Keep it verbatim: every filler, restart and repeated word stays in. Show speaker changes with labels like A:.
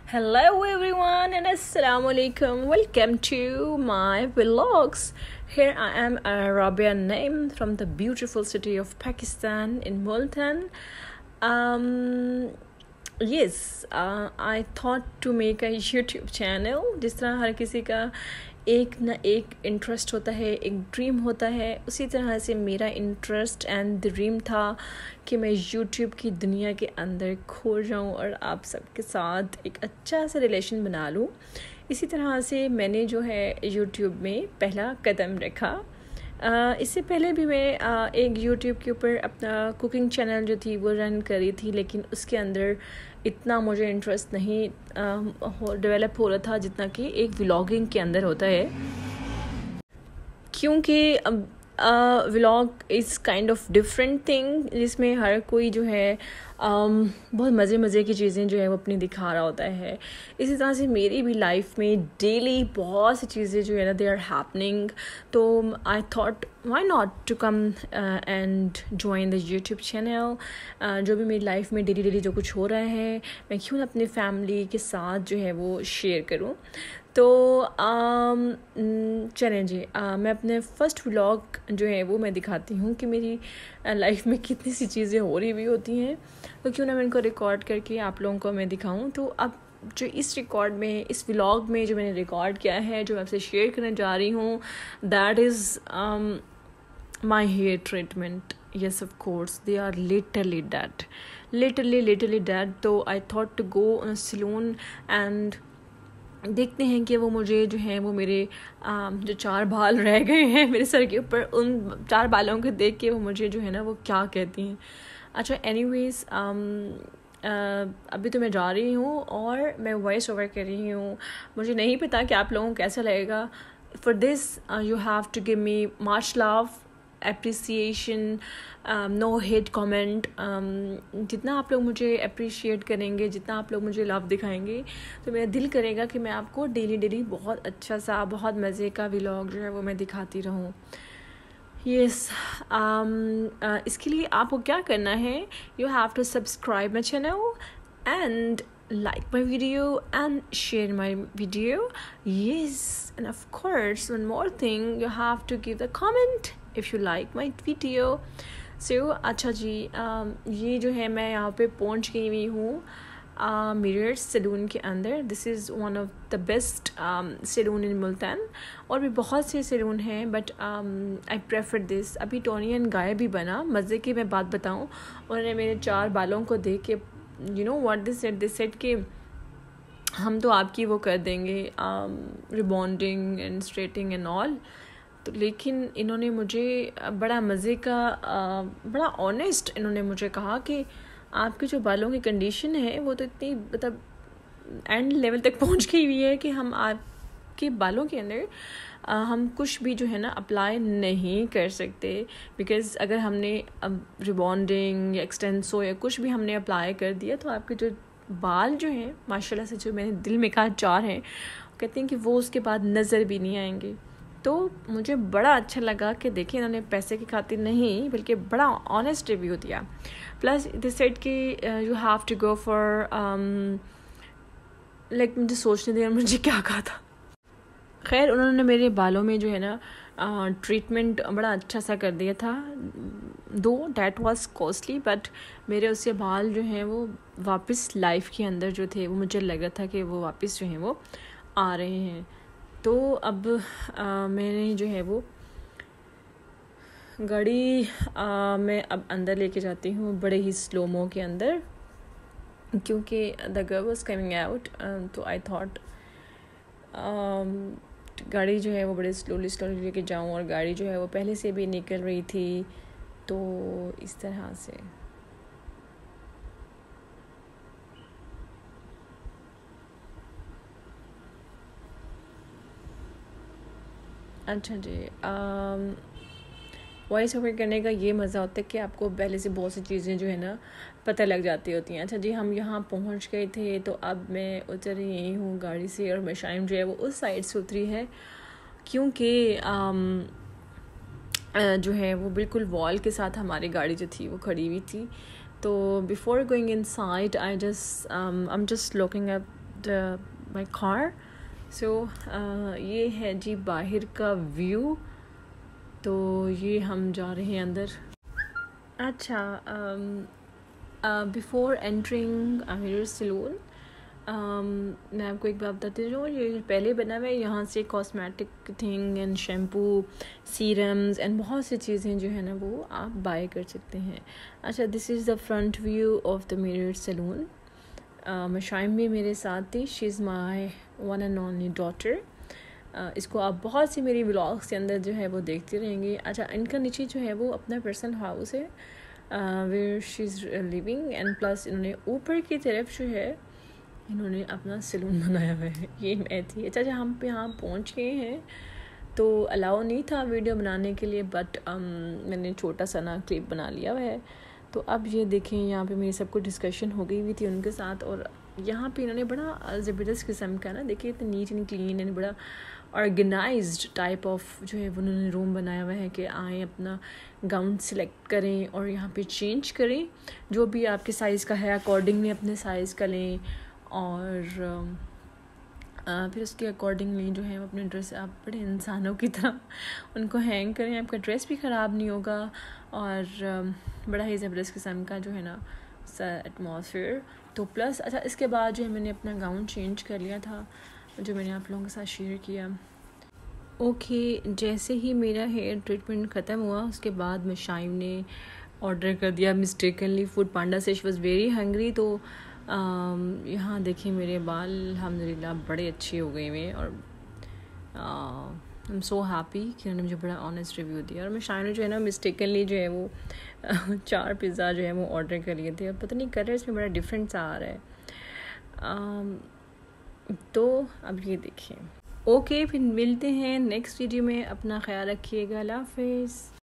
A: Hello everyone and assalamu alaikum. Welcome to my vlogs. Here I am, uh, Rabia Naim from the beautiful city of Pakistan in Multan. Um, yes, uh, I thought to make a YouTube channel. जिस तरह हर किसी का एक ना एक interest होता है, एक ड्रीम होता है, उसी तरह से मेरा इंटरेस्ट एंड ड्रीम था कि मैं यूट्यूब की दुनिया के अंदर खो जाऊं और आप सबके साथ एक अच्छा सा रिलेशन बना लूं. इसी तरह से मैंने जो है यूट्यूब में पहला कदम रखा. Uh, इससे पहले भी मैं uh, एक यूट्यूब के ऊपर अपना कुकिंग चैनल जो थी वो रन करी थी, लेकिन उसके अंदर इतना मुझे इंटरेस्ट नहीं डेवलप uh, हो रहा था जितना कि एक व्लॉगिंग के अंदर होता है, क्योंकि vlog is kind of different thing जिसमें हर कोई जो है um, बहुत मज़े मज़े की चीज़ें जो है वो अपनी दिखा रहा होता है. इसी तरह से मेरी भी लाइफ में डेली बहुत सी चीज़ें जो है ना दे आर हैपनिंग. तो I thought why not to come and join the YouTube channel. जो भी मेरी लाइफ में डेली डेली जो कुछ हो रहा है मैं क्यों ना अपनी फैमिली के साथ जो है वो शेयर करूँ. तो चलें जी, आ, मैं अपने फ़र्स्ट व्लॉग जो है वो मैं दिखाती हूँ कि मेरी लाइफ में कितनी सी चीज़ें हो रही भी होती हैं, तो क्यों ना मैं इनको रिकॉर्ड करके आप लोगों को मैं दिखाऊँ. तो अब जो इस रिकॉर्ड में, इस व्लॉग में जो मैंने रिकॉर्ड किया है, जो मैं आपसे शेयर करने जा रही हूँ, that is my hair treatment. yes of course they are literally dead literally literally dead. तो I thought to go on a salon and देखते हैं कि वो मुझे जो है वो मेरे आ, जो चार बाल रह गए हैं मेरे सर के ऊपर, उन चार बालों को देख के वो मुझे जो है ना वो क्या कहती हैं. अच्छा, एनीवेज अभी तो मैं जा रही हूँ और मैं वॉइस ओवर कर रही हूँ. मुझे नहीं पता कि आप लोगों को कैसा लगेगा. For this you have to give me much love, appreciation, no hate comment. जितना आप लोग मुझे अप्रिशिएट करेंगे, जितना आप लोग मुझे लव दिखाएंगे, तो मेरा दिल करेगा कि मैं आपको डेली डेली बहुत अच्छा सा, बहुत मज़े का व्लॉग जो है वो मैं दिखाती रहूँ. यस yes, um, uh, इसके लिए आपको क्या करना है, you have to subscribe my channel and like my video and share my video. Yes, and of course one more thing, you have to give the comment if you like my video. so अच्छा जी, um, ये जो है मैं यहाँ पे पहुँच गई हुई हूँ मिरर सैलून के अंदर. This is one of the best salon in Multan. और भी बहुत से सैलून हैं बट आई प्रेफर दिस. अभी टोनी एंड गाय भी बना. मज़े की मैं बात बताऊँ, उन्होंने मेरे चार बालों को देख के you know what this said this said कि हम तो आपकी वो कर देंगे rebonding and straightening and all. तो लेकिन इन्होंने मुझे बड़ा मज़े का, uh, बड़ा ऑनेस्ट इन्होंने मुझे कहा कि आपके जो बालों की कंडीशन है वो तो इतनी मतलब एंड लेवल तक पहुंच गई हुई है कि हम आपके बालों के अंदर Uh, हम कुछ भी जो है ना अप्लाई नहीं कर सकते. बिकॉज़ अगर हमने अब रिबॉन्डिंग या एक्सटेंसो या कुछ भी हमने अप्लाई कर दिया तो आपके जो बाल जो हैं माशाल्लाह से, जो मैंने दिल में कहा चार हैं, कहते हैं कि वो उसके बाद नज़र भी नहीं आएंगे. तो मुझे बड़ा अच्छा लगा कि देखिए इन्होंने पैसे की खातिर नहीं बल्कि बड़ा ऑनेस्ट रिव्यू दिया. प्लस दिस सेड कि you have to go for like मुझे सोचने दिया मुझे क्या कहा था. खैर उन्होंने मेरे बालों में जो है ना ट्रीटमेंट बड़ा अच्छा सा कर दिया था. दो डैट वाज कॉस्टली बट मेरे उससे बाल जो हैं वो वापस लाइफ के अंदर जो थे वो मुझे लग रहा था कि वो वापस जो हैं वो आ रहे हैं. तो अब आ, मैंने जो है वो गाड़ी आ, मैं अब अंदर लेके जाती हूँ बड़े ही स्लोमो के अंदर, क्योंकि the girl was coming out. तो आई थॉट गाड़ी जो है वो बड़े स्लोली स्लोली लेके जाऊँ, और गाड़ी जो है वो पहले से भी निकल रही थी. तो इस तरह से अच्छा जी, वॉइस ओवर करने का ये मज़ा होता है कि आपको पहले से बहुत सी चीज़ें जो है ना पता लग जाती होती हैं. अच्छा जी, हम यहाँ पहुँच गए थे. तो अब मैं उतर रही हूँ गाड़ी से और मशाइम जो है वो उस साइड से उतरी है, क्योंकि जो है वो बिल्कुल वॉल के साथ हमारी गाड़ी जो थी वो खड़ी हुई थी. तो before going inside I just I am just looking up the my car. So ये है जी बाहर का व्यू. तो ये हम जा रहे हैं अंदर. अच्छा, बिफोर एंटरिंग मिरर सैलून मैं आपको एक बात बताती हूँ. ये पहले बना हुआ है, यहाँ से cosmetic thing and shampoo, serums and बहुत सी चीज़ें जो है ना वो आप बाय कर सकते हैं. अच्छा, this is the front view of the mirror salon. मशाइम भी मेरे साथ थी. She is my one and only daughter. इसको आप बहुत सी मेरी व्लॉग्स के अंदर जो है वो देखते रहेंगे. अच्छा, इनका नीचे जो है वो अपना पर्सनल हाउस है where she is living, and plus इन्होंने ऊपर की तरफ जो है इन्होंने अपना सैलून बनाया हुआ है. ये मैं थी. अच्छा अच्छा, हम पे यहाँ पहुँच गए हैं. तो अलाउ नहीं था वीडियो बनाने के लिए, बट um, मैंने छोटा सा ना क्लिप बना लिया हुआ है. तो अब ये देखें, यहाँ पे मेरी सब कुछ डिस्कशन हो गई हुई थी उनके साथ. और यहाँ पे इन्होंने बड़ा ज़बरदस्त किस्म का ना, देखिए इतना नीट एंड क्लीन एंड बड़ा ऑर्गेनाइज्ड टाइप ऑफ जो है वो उन्होंने रूम बनाया हुआ है कि आएँ अपना गाउन सिलेक्ट करें और यहाँ पे चेंज करें. जो भी आपके साइज़ का है अकॉर्डिंगली अपने साइज़ का लें, और आ, फिर उसके अकॉर्डिंगली जो है वो अपने ड्रेस आप बड़े इंसानों की तरह उनको हैंग करें. आपका ड्रेस भी ख़राब नहीं होगा, और बड़ा ही ज़बरदस्त किस्म का जो है ना एटमॉस्फेयर. तो प्लस अच्छा, इसके बाद जो है मैंने अपना गाउन चेंज कर लिया था, जो मैंने आप लोगों के साथ शेयर किया. ओके okay, जैसे ही मेरा हेयर ट्रीटमेंट ख़त्म हुआ उसके बाद मशाइम ने ऑर्डर कर दिया मिस्टेकनली फूड पांडा से. She was very hungry. तो Um, यहाँ देखिए मेरे बाल अल्हम्दुलिल्लाह बड़े अच्छे हो गए हुए, और आई एम सो हैप्पी कि उन्होंने मुझे बड़ा ऑनेस्ट रिव्यू दिया. और मैं शायद जो है ना मिस्टेकनली जो है वो चार पिज़्ज़ा जो है वो ऑर्डर कर लिए थे, और पता नहीं कलर इसमें बड़ा डिफरेंट सा आ रहा है. um, तो अब ये देखिए. ओके okay, फिर मिलते हैं नेक्स्ट वीडियो में. अपना ख्याल रखिएगा. अल्लाह हाफ़िज़.